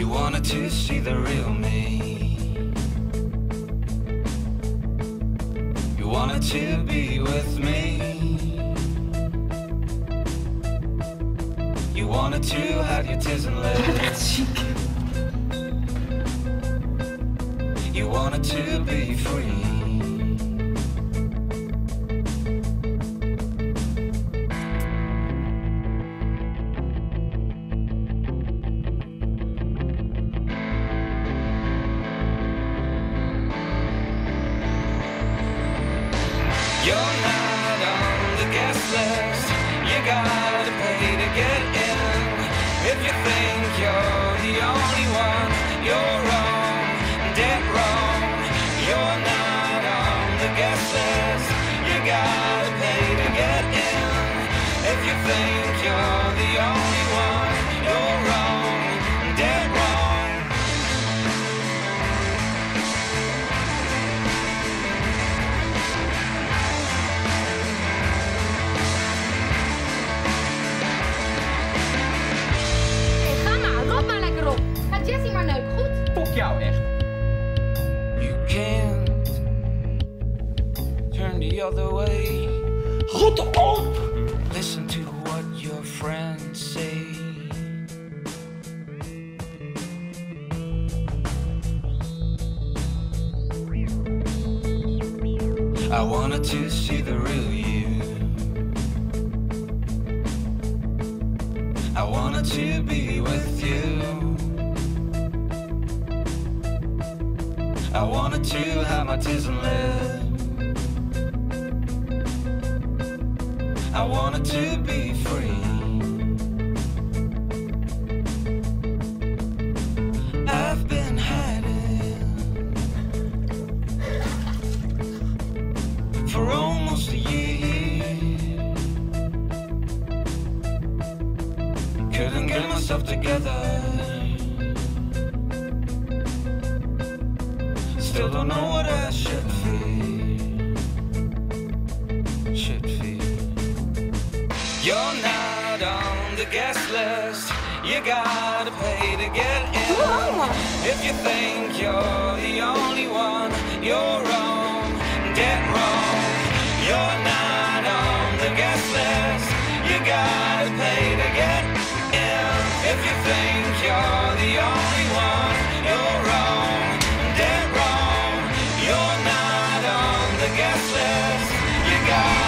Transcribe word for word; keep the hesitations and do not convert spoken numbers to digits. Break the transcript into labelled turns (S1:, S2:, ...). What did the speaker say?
S1: You wanted to see the real me. You wanted to be with me. You wanted to hide your tears and lips. You wanted to be free. You're not on the guest list. You gotta pay to get in. If you think you're the only one, you're wrong, dead wrong. You're not on the guest list. You gotta pay to get in. If you think you're the only one, you're wrong, dead wrong.
S2: Jessie maar leuk, goed?
S3: Fok jou echt.
S1: You can't turn the other way.
S3: Rot op!
S1: Listen to what your friends say. I wanted to see the real you. I wanted to be with you. I wanted to hide my tears and live. I wanted to be free. I've been hiding for almost a year. Couldn't get myself together. Still don't know what I should feel. Should feel. You're not on the guest list. You gotta pay to get in. If you think you're the only one, you're wrong, dead wrong. You're not on the guest list. You gotta pay to get in. If you think you're the only one, you're wrong, dead wrong. You're not on the guest list. You got